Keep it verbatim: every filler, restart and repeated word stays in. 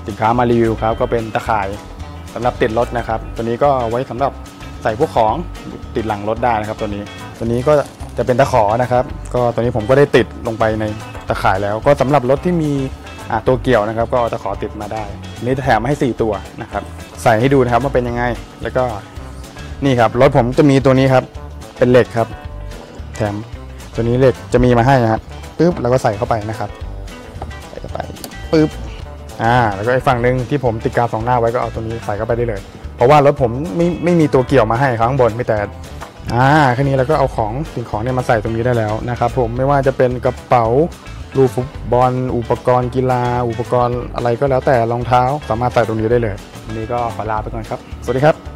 สินค้ามารีวิวครับก็เป็นตะข่ายสำหรับติดรถนะครับตัวนี้ก็ไว้สำหรับใส่พวกของติดหลังรถได้นะครับตัวนี้ตัวนี้ก็จะเป็นตะขอนะครับก็ตัวนี้ผมก็ได้ติดลงไปในตะข่ายแล้วก็สำหรับรถที่มีตัวเกี่ยวนะครับก็เอาตะขอติดมาได้นี่จะแถมมาให้สี่ตัวนะครับใส่ให้ดูนะครับว่าเป็นยังไงแล้วก็นี่ครับรถผมจะมีตัวนี้ครับเป็นเหล็กครับแถมตัวนี้เหล็กจะมีมาให้นะครับปึ๊บแล้วก็ใส่เข้าไปนะครับใส่เข้าไปปึ๊บอ่าแล้วก็อีกฝั่งหนึ่งที่ผมติดกาวสองหน้าไว้ก็เอาตัวนี้ใส่เข้าไปได้เลยเพราะว่ารถผมไม่ไม่มีตัวเกี่ยวมาให้ข้างบนไม่แต่อ่าแค่นี้แล้วก็เอาของสิ่งของเนี่ยมาใส่ตรงนี้ได้แล้วนะครับผมไม่ว่าจะเป็นกระเป๋าลูกฟุตบอลอุปกรณ์กีฬาอุปกรณ์อะไรก็แล้วแต่รองเท้าสามารถใส่ตรงนี้ได้เลยวันนี้ก็ขอลาไปก่อนครับสวัสดีครับ